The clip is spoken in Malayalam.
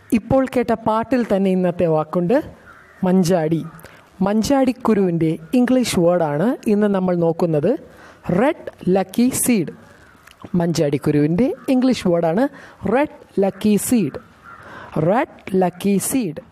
ഇപ്പോൾ കേട്ട പാട്ടിൽ തന്നെ ഇന്നത്തെ വാക്കുണ്ട് മഞ്ചാടി. മഞ്ചാടിക്കുരുവിൻ്റെ ഇംഗ്ലീഷ് വേർഡാണ് ഇന്ന് നമ്മൾ നോക്കുന്നത്. Red lucky seed. മഞ്ചാടിക്കുരുവിൻ്റെ ഇംഗ്ലീഷ് വേർഡാണ് red lucky seed. Red lucky seed.